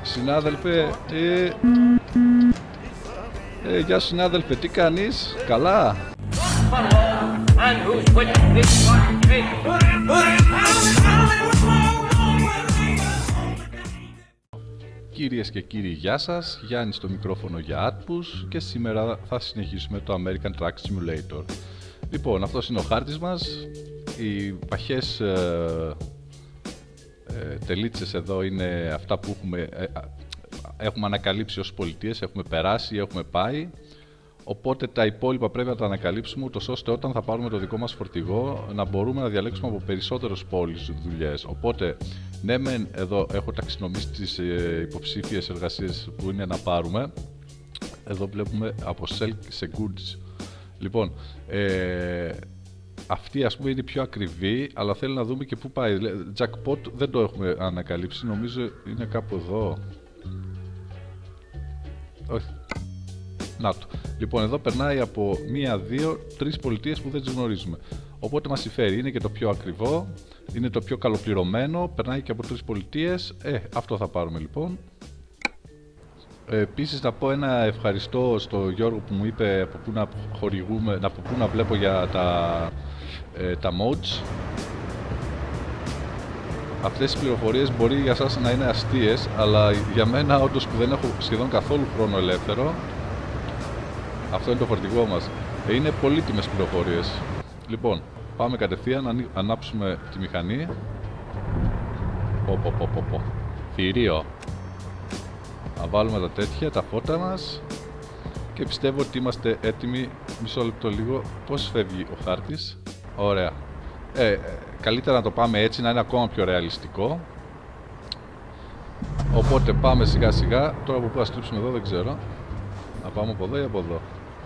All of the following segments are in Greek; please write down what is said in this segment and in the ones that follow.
Συνάδελφε, γεια σου συνάδελφε, τι κάνεις, καλά? Κυρίες και κύριοι, γεια σας, Γιάννης στο μικρόφωνο για Atpus και σήμερα θα συνεχίσουμε το American Truck Simulator. Λοιπόν, αυτός είναι ο χάρτης μας, οι παχές τελίτσες εδώ είναι αυτά που έχουμε ανακαλύψει ως πολιτείες, έχουμε περάσει ή έχουμε πάει. Οπότε τα υπόλοιπα πρέπει να τα ανακαλύψουμε, ούτως ώστε όταν θα πάρουμε το δικό μας φορτηγό να μπορούμε να διαλέξουμε από περισσότερες πόλεις δουλειές. Οπότε, ναι μεν εδώ έχω ταξινομήσει τις υποψήφιες εργασίες που είναι να πάρουμε. Εδώ βλέπουμε από Selk σε Goods. Λοιπόν, αυτή ας πούμε είναι πιο ακριβή, αλλά θέλω να δούμε και πού πάει. Jackpot δεν το έχουμε ανακαλύψει, νομίζω είναι κάπου εδώ. Όχι. Να το. Λοιπόν, εδώ περνάει από 1, 2, 3 πολιτείες που δεν τις γνωρίζουμε. Οπότε μας συμφέρει, είναι και το πιο ακριβό, είναι το πιο καλοπληρωμένο, περνάει και από 3 πολιτείες. Αυτό θα πάρουμε λοιπόν. Επίσης να πω ένα ευχαριστώ στο Γιώργο που μου είπε από πού να χορηγούμε, από πού να βλέπω για τα mods. Αυτές οι πληροφορίες μπορεί για σας να είναι αστείες, αλλά για μένα όντως που δεν έχω σχεδόν καθόλου χρόνο ελεύθερο, αυτό είναι το φορτηγό μας, είναι πολύτιμες πληροφορίες. Λοιπόν, πάμε κατευθείαν να ανάψουμε τη μηχανή. Θηρίο. Να βάλουμε τα τέτοια, τα φώτα μας και πιστεύω ότι είμαστε έτοιμοι. Μισό λεπτό λίγο, πώς φεύγει ο χάρτης. Ωραία. Καλύτερα να το πάμε έτσι, να είναι ακόμα πιο ρεαλιστικό. Οπότε πάμε σιγά σιγά. Τώρα από πού θα στρίψουμε εδώ δεν ξέρω. Να πάμε από εδώ ή από εδώ.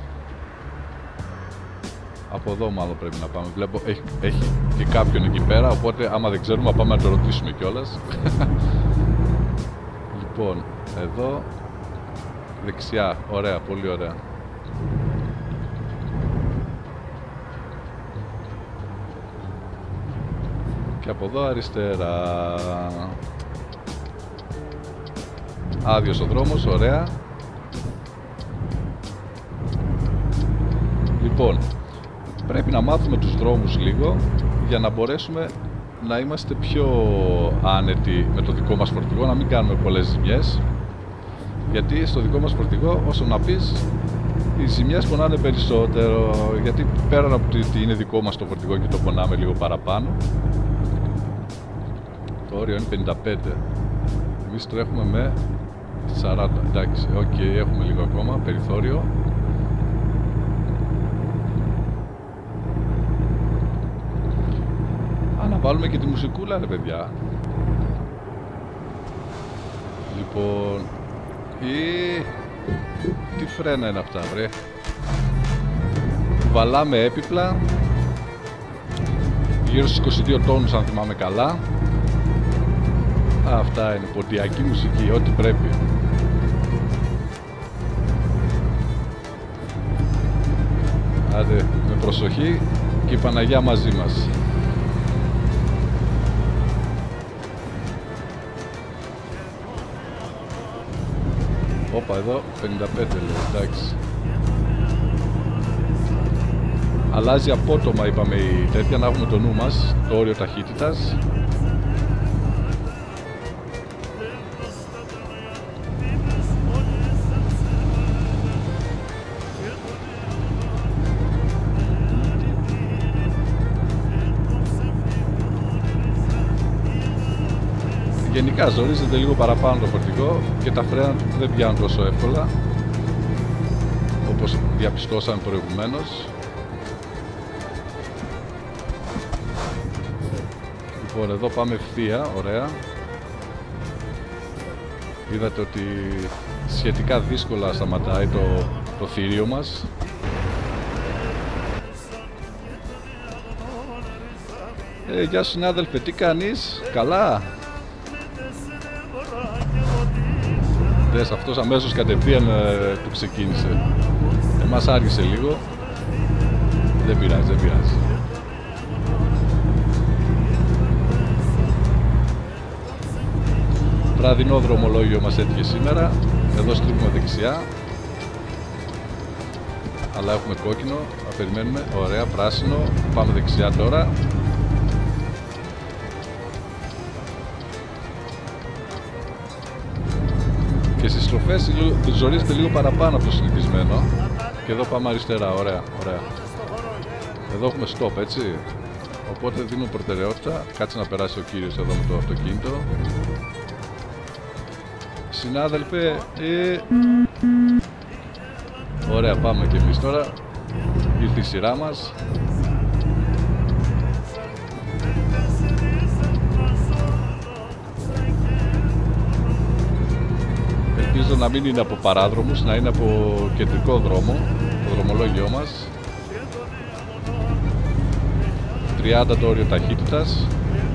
Από εδώ μάλλον πρέπει να πάμε. Βλέπω έχει και κάποιον εκεί πέρα, οπότε άμα δεν ξέρουμε πάμε να το ρωτήσουμε κιόλας. Λοιπόν, εδώ δεξιά, ωραία, πολύ ωραία. Και από εδώ αριστερά. Άδειος ο δρόμος, ωραία. Λοιπόν, πρέπει να μάθουμε τους δρόμους λίγο για να μπορέσουμε να είμαστε πιο άνετοι με το δικό μας φορτηγό, να μην κάνουμε πολλές ζημιές. Γιατί στο δικό μας φορτηγό, όσο να πεις, οι ζημιές πονάνε περισσότερο. Γιατί πέραν από ότι είναι δικό μας το φορτηγό και το πονάμε λίγο παραπάνω. Το όριο είναι 55. Εμείς τρέχουμε με 40. Εντάξει, έχουμε λίγο ακόμα περιθώριο. Να βάλουμε και τη μουσικούλα ρε παιδιά. Λοιπόν, τι φρένα είναι αυτά βρε. Βαλάμε έπιπλα γύρω στους 22 τόνους αν θυμάμαι καλά. Αυτά είναι ποντιακή μουσική, ό,τι πρέπει. Άντε με προσοχή και η Παναγιά μαζί μας. Όπα εδώ 55 λέει, εντάξει. Αλλάζει απότομα είπαμε η τέτοια, να έχουμε το νου μας, το όριο ταχύτητας. Γενικά ζορίζεται λίγο παραπάνω το φορτηγό και τα φρένα του δεν πιάνουν τόσο εύκολα όπως διαπιστώσαμε προηγουμένως. Λοιπόν, εδώ πάμε ευθεία, ωραία. Είδατε ότι σχετικά δύσκολα σταματάει το θηρίο μας. Γεια σου συνάδελφε, τι κάνεις, καλά? Δες, αυτός αμέσως κατευθείαν του ξεκίνησε. Εμάς άργησε λίγο. Δεν πειράζει, δεν πειράζει. Βραδινό δρομολόγιο μας έτυχε σήμερα. Εδώ στρίβουμε δεξιά. Αλλά έχουμε κόκκινο. Θα περιμένουμε. Ωραία, πράσινο. Πάμε δεξιά τώρα. Και στις στροφές ζορίζεται λίγο παραπάνω από το συνηθισμένο. Και εδώ πάμε αριστερά. Ωραία, ωραία. Εδώ έχουμε stop, έτσι. Οπότε δίνουμε προτεραιότητα. Κάτσε να περάσει ο κύριος εδώ με το αυτοκίνητο. Συνάδελφε, ωραία, πάμε και εμείς τώρα. Ήρθε η σειρά μας. Ελπίζω να μην είναι από παράδρομους, να είναι από κεντρικό δρόμο, το δρομολόγιό μας. 30 το όριο ταχύτητας.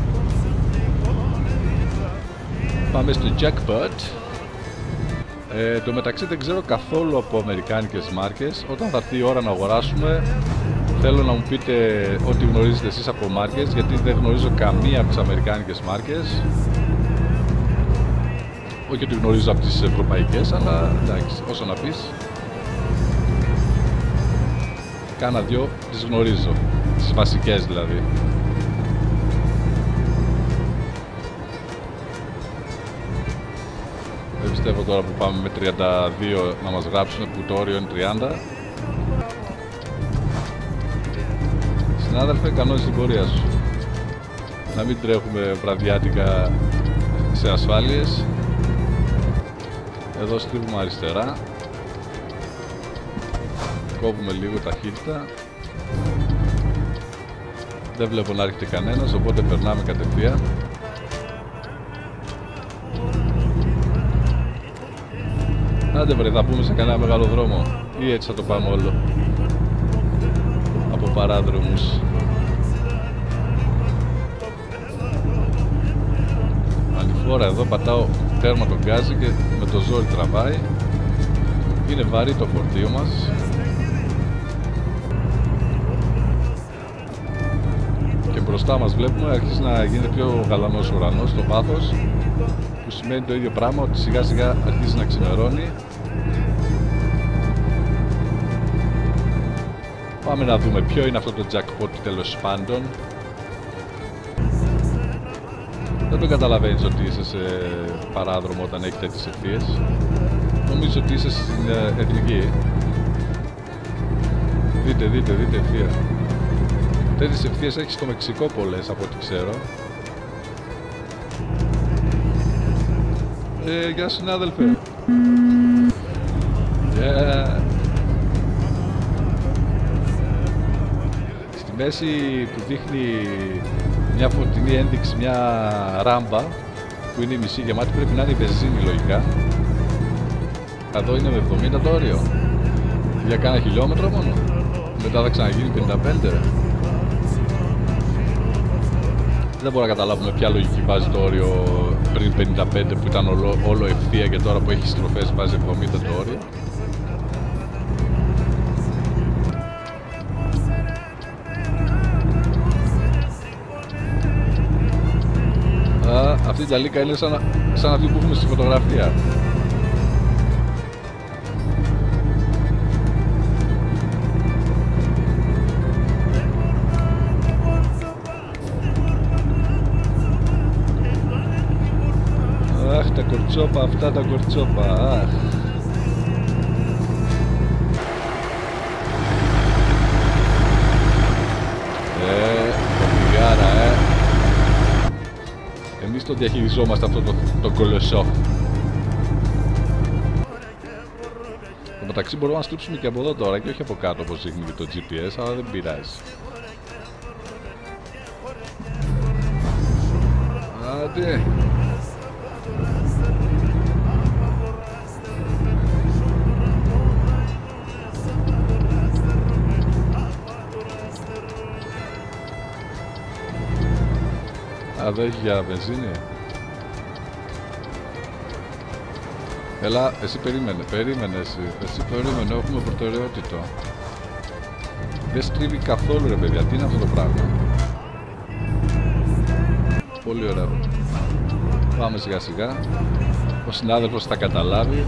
Πάμε στο jackpot. Το μεταξύ δεν ξέρω καθόλου από αμερικάνικες μάρκες. Όταν θα έρθει η ώρα να αγοράσουμε, θέλω να μου πείτε ό,τι γνωρίζετε εσείς από μάρκες, γιατί δεν γνωρίζω καμία από τις αμερικάνικες μάρκες. Όχι ότι γνωρίζω από τις ευρωπαϊκές, αλλά εντάξει, όσο να πεις. Κάνα δυο τις γνωρίζω, τις βασικές δηλαδή. Δεν πιστεύω τώρα που πάμε με 32 να μας γράψουν που το όριο είναι 30. Συνάδελφε, κανόνισε την πορεία σου. Να μην τρέχουμε βραδιάτικα σε ασφάλειες. Εδώ στρίβουμε αριστερά. Κόβουμε λίγο ταχύτητα. Δεν βλέπω να έρχεται κανένας, οπότε περνάμε κατευθείαν. Άντε βρε, θα πούμε σε κανένα μεγάλο δρόμο ή έτσι θα το πάμε όλο από παράδρομους. Ανηφόρα εδώ πατάω τέρμα τον γκάζι και με το ζόρι τραβάει. Είναι βαρύ το φορτίο μας. Και μπροστά μας βλέπουμε αρχίζει να γίνεται πιο γαλανός ουρανός στο βάθος, που σημαίνει το ίδιο πράγμα, ότι σιγά σιγά αρχίζει να ξημερώνει. Πάμε να δούμε ποιο είναι αυτό το jackpot τέλος πάντων. Δεν το καταλαβαίνεις ότι είσαι σε παράδρομο όταν έχει τέτοιες ευθείες. Νομίζω ότι είσαι στην εθνική. Δείτε ευθεία. Τέτοιες ευθείες έχει στο Μεξικό πολλές από ό,τι ξέρω. Γεια συνάδελφε. Στη μέση που δείχνει μια φωτεινή ένδειξη, μια ράμπα που είναι η μισή γεμάτη, πρέπει να είναι η βενζίνη λογικά. Εδώ είναι με 70 το όριο. Για κάνα χιλιόμετρο μόνο. Μετά θα ξαναγίνει 55. Δεν μπορώ να καταλάβω με ποια λογική βάζει το όριο πριν 55 που ήταν όλο ευθεία και τώρα που έχει στροφές βάζει 70 το όριο. Αυτή η ταλίκα είναι σαν αυτή που έχουμε στη φωτογραφία. Αχ, τα κορτσόπα αυτά, τα κορτσόπα, αχ. Φωτιγάρα, Εμείς το διαχειριζόμαστε αυτό το κολοσσό. Στο μεταξύ μπορούμε να στρίψουμε και από εδώ τώρα και όχι από κάτω όπως δείχνει και το GPS, αλλά δεν πειράζει. Άντε. Εδώ έχει για βενζίνη. Έλα, εσύ περίμενε εσύ περίμενε, έχουμε προτεραιότητα. Δεν στρίβει καθόλου ρε παιδιά, τι είναι αυτό το πράγμα. Πολύ ωραία. Πάμε σιγά σιγά. Ο συνάδελφος θα καταλάβει.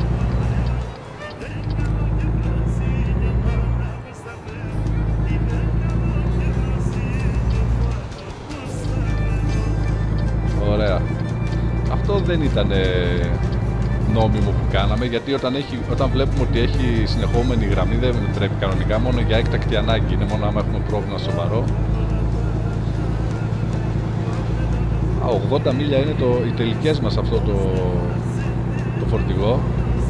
Ωραία. Αυτό δεν ήταν νόμιμο που κάναμε, γιατί όταν βλέπουμε ότι έχει συνεχόμενη γραμμή δεν πρέπει κανονικά, μόνο για έκτακτη ανάγκη, είναι μόνο άμα έχουμε πρόβλημα σοβαρό. 80 μίλια είναι οι τελικές μας αυτό το φορτηγό.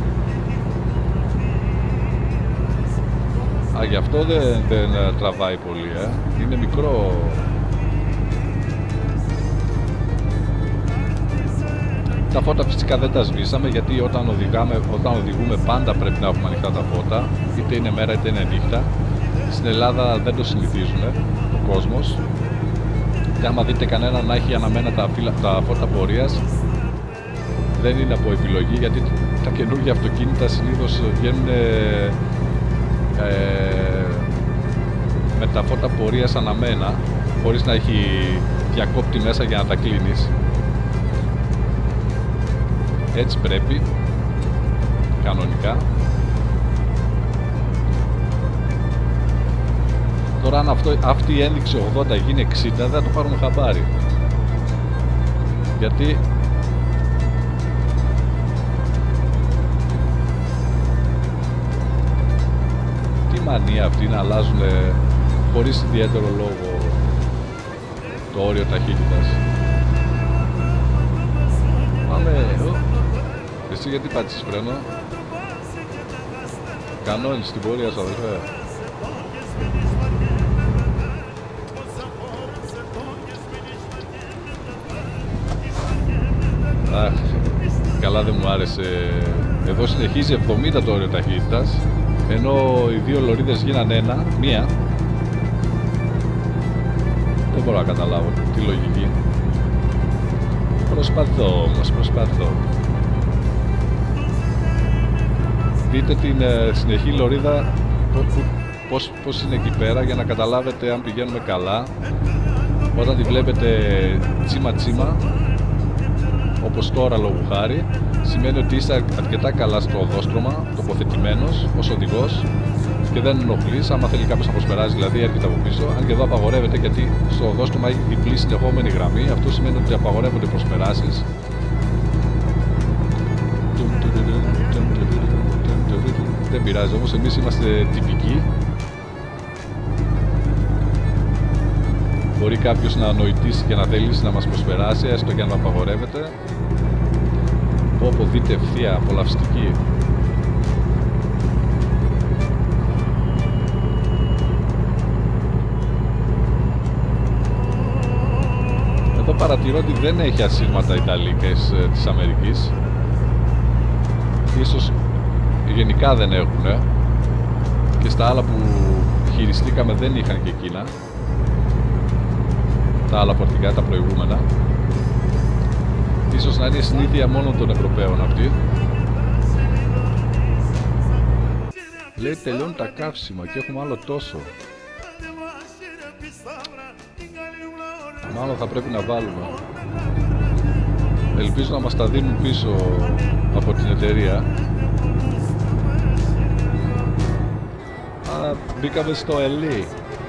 Γι' αυτό δεν τραβάει πολύ, είναι μικρό. Τα φώτα φυσικά δεν τα σβήσαμε, γιατί όταν οδηγούμε πάντα πρέπει να έχουμε ανοιχτά τα φώτα, είτε είναι μέρα είτε είναι νύχτα. Στην Ελλάδα δεν το συνηθίζουν ο κόσμος. Και άμα δείτε κανένα να έχει αναμένα τα φώτα πορείας, δεν είναι από επιλογή, γιατί τα καινούργια αυτοκίνητα συνήθως βγαίνουν με τα φώτα πορείας αναμένα, χωρίς να έχει διακόπτη μέσα για να τα κλείνεις. Έτσι πρέπει, κανονικά. Τώρα αν αυτή η ένδειξη 80 γίνει 60 δεν θα το πάρουμε χαμπάρι. Γιατί τι μανία αυτή να αλλάζουν χωρίς ιδιαίτερο λόγο το όριο ταχύτητας. Πάμε. Εσύ γιατί πάτησες φρένο? Κανόνι στην πορεία σου, αδελφέ. Αχ, καλά δεν μου άρεσε. Εδώ συνεχίζει 70 το όριο ταχύτητας, ενώ οι δύο λωρίδες γίνανε μία. Δεν μπορώ να καταλάβω τη λογική. Προσπαθώ όμως, προσπαθώ. Δείτε την συνεχή λωρίδα πώς είναι εκεί πέρα, για να καταλάβετε αν πηγαίνουμε καλά. Όταν τη βλέπετε τσίμα τσίμα, όπως τώρα λόγου χάρη, σημαίνει ότι είστε αρκετά καλά στο οδόστρωμα, τοποθετημένος ως οδηγός και δεν ενοχλείς. Άμα θέλει κάποιος να προσπεράσει, δηλαδή έρχεται από πίσω, αν και εδώ απαγορεύεται, γιατί στο οδόστρωμα έχει διπλή συνεχόμενη γραμμή. Αυτό σημαίνει ότι απαγορεύονται προσπεράσεις. Δεν πειράζει όμως, εμείς είμαστε τυπικοί. Μπορεί κάποιος να ανοητήσει και να θέλει να μας προσπεράσει, έστω και αν απαγορεύεται. Όπου δείτε ευθεία, απολαυστική. Εδώ παρατηρώ ότι δεν έχει ασύρματα ιταλικές της Αμερικής. Ίσως γενικά δεν έχουν, και στα άλλα που χειριστήκαμε δεν είχαν και εκείνα. Τα άλλα φορτηγά, τα προηγούμενα. Ίσως να είναι συνήθεια μόνο των Ευρωπαίων αυτή. Λέει τελειώνουν τα καύσιμα και έχουμε άλλο τόσο. Μάλλον θα πρέπει να βάλουμε. Ελπίζω να μας τα δίνουν πίσω από την εταιρεία. Α, μπήκαμε στο ΕΛΗ.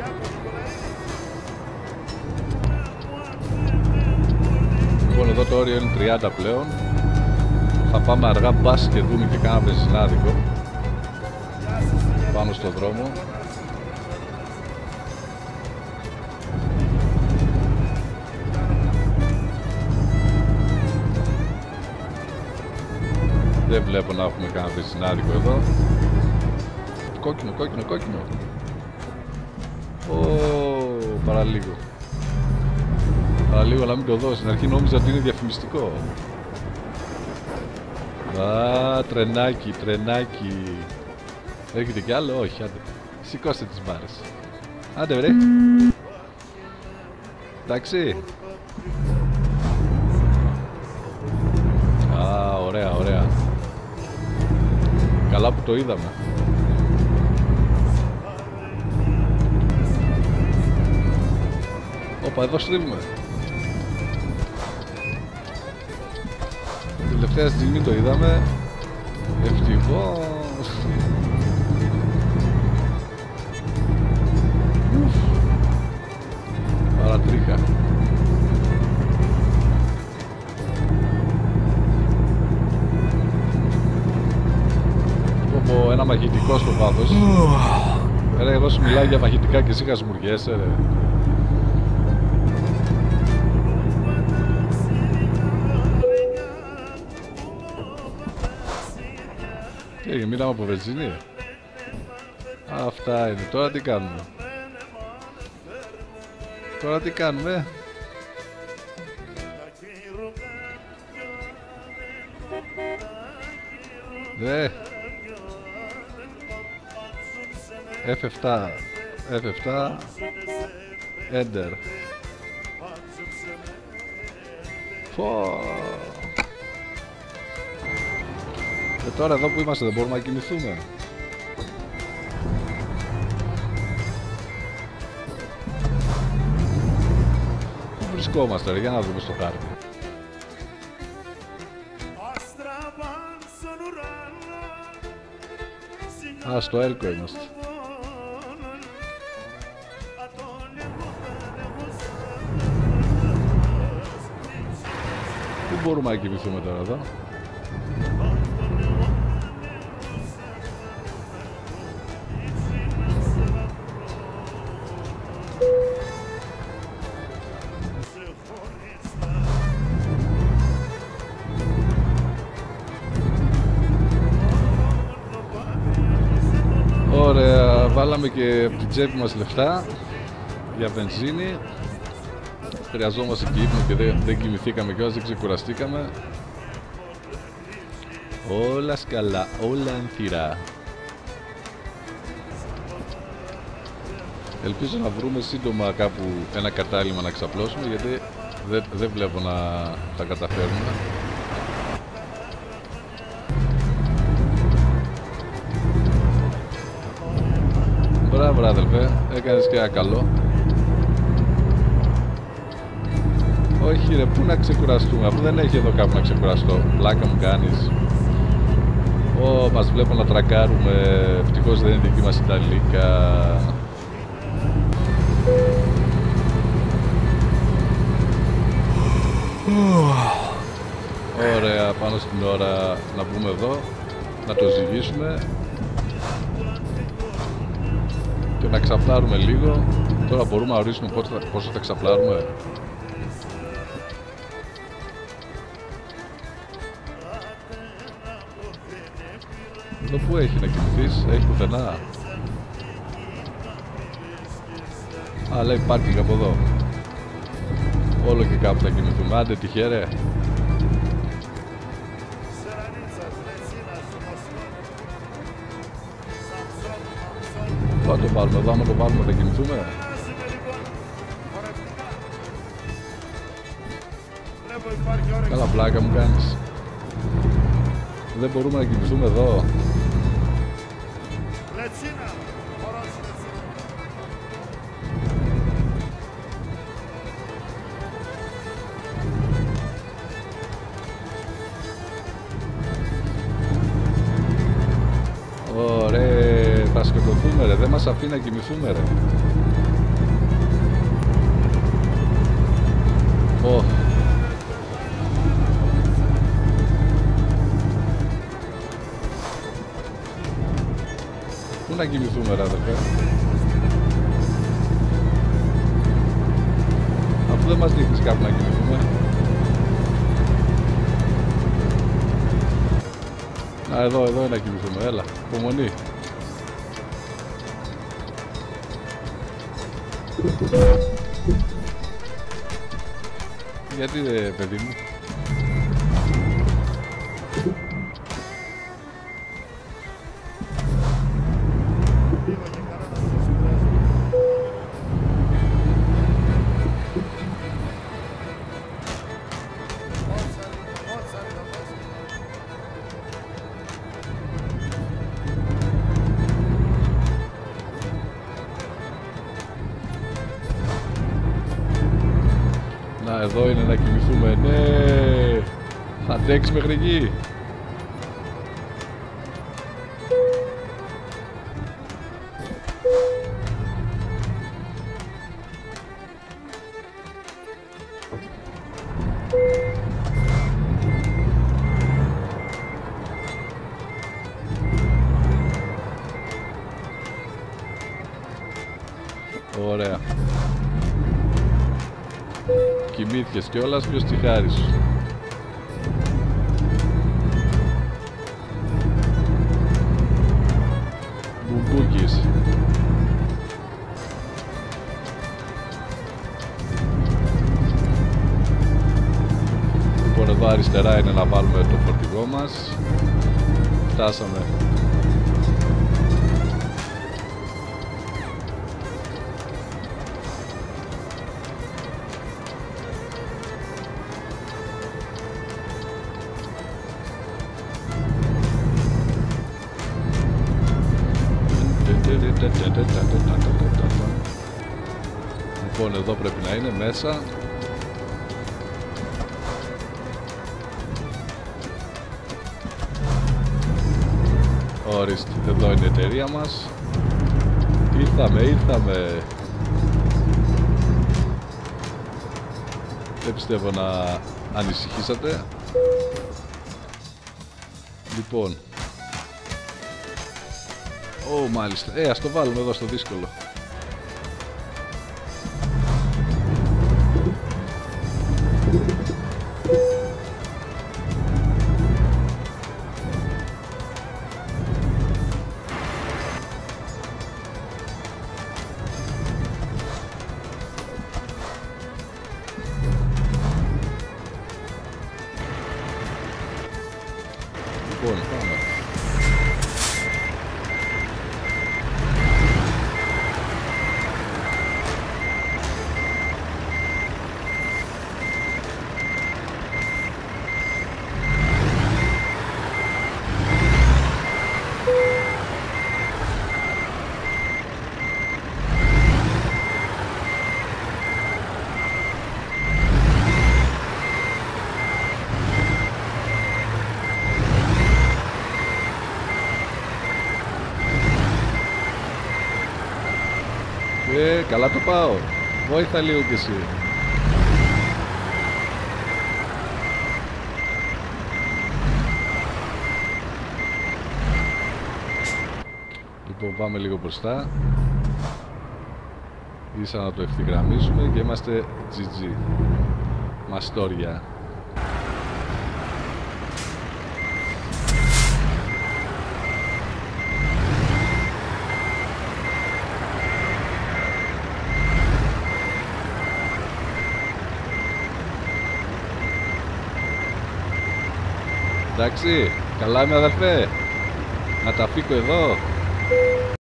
Λοιπόν, εδώ το όριο είναι 30 πλέον. Θα πάμε αργά, μπας και δούμε και κάνα βενζινάδικο πάνω στο δρόμο. Δεν βλέπω να έχουμε κανένα βενζινάδικο εδώ. Κόκκινο, κόκκινο, κόκκινο. Παραλίγο. Παραλίγο να μην το δώσει. Στην αρχή νόμιζα ότι είναι διαφημιστικό. Α, τρενάκι, τρενάκι. Έρχεται κι άλλο? Όχι, άντε. Σηκώστε τις μπάρες. Άντε βρε. Εντάξει. Α, ωραία, ωραία. Καλά που το είδαμε. Όπα, εδώ στρίβουμε. Τελευταία στιγμή το είδαμε. Ευτυχώς. Παρατρίχα. Από ένα μαγητικό στο βάθος. Ρε, εδώ σου μιλάει για μαγητικά και εσύ χασμουριέσαι, ρε. Τι, μείναμε από βενζίνη. Αυτά είναι. Τώρα τι κάνουμε. Τώρα τι κάνουμε. Δε. F7. F7. Enter. Φω. Τώρα εδώ που είμαστε δεν μπορούμε να κινηθούμε. Πού βρισκόμαστε, ρε, για να δούμε στο χάρτη. Α, στο Έλκο είμαστε. Πού μπορούμε να κινηθούμε τώρα εδώ. Ωραία, βάλαμε και από την τσέπη μας λεφτά για βενζίνη. Χρειαζόμαστε και ύπνο και δεν κοιμηθήκαμε κιόλας, δεν ξεκουραστήκαμε. Όλα σκαλά, όλα ανθυρά. Ελπίζω να βρούμε σύντομα κάπου ένα κατάλημα να ξαπλώσουμε, γιατί δεν βλέπω να τα καταφέρουμε. Μπράβο, αδελφέ, έκανες και ένα καλό. Όχι ρε, πού να ξεκουραστούμε, αφού δεν έχει εδώ κάπου να ξεκουραστώ. Πλάκα μου κάνεις. Μας βλέπω να τρακάρουμε. Ευτυχώς δεν είναι δική μας Ιταλίκα. Ωραία, πάνω στην ώρα να μπούμε εδώ, να το ζυγίσουμε και να ξαπλάρουμε λίγο. Τώρα μπορούμε να ορίσουμε πόσο θα ξαπλάρουμε. Εδώ που έχει να κοιμηθείς, έχει πουθενά. Α, λέει πάρκινγκ από εδώ. Όλο και κάπου θα κοιμηθούμε. Άντε τυχαία. Θα το πάρουμε εδώ, άμα το πάρουμε θα κοιμηθούμε. Καλά πλάκα μου κάνεις. Δεν μπορούμε να κοιμηθούμε εδώ. Ωραία, θα σκοτωθούμε ρε, δεν μας αφήνει να κοιμηθούμε ρε. Πού να κοιμηθούμε ρε αδερφέ. Αφού δεν μας δείχνεις κάπου να κοιμηθούμε. Α, εδώ είναι να κοιμηθούμε, έλα, υπομονή. Γιατί ρε παιδί μου. Εδώ είναι να κοιμηθούμε, ναι. Θα αντέξεις μέχρι εκεί. Ωραία. Κοιμήθηκες κιόλας, ποιος τη χάρη σου. Μπουμπούκης. Λοιπόν, εδώ αριστερά είναι να βάλουμε το φορτηγό μας. Φτάσαμε. Λοιπόν, εδώ πρέπει να είναι μέσα. Ορίστε, εδώ είναι η εταιρεία μας. Ήρθαμε. Δεν πιστεύω να ανησυχήσατε. Λοιπόν. Μάλιστα. Ας το βάλουμε εδώ στο δύσκολο. Λοιπόν, πάμε. Καλά το πάω. Βόηθα λίγο κι εσύ. Λοιπόν, πάμε λίγο μπροστά. Ίσα να το ευθυγραμμίσουμε και είμαστε GG. Μαστόρια. Εντάξει, καλά είμαι αδερφέ. Να τα φύγω εδώ.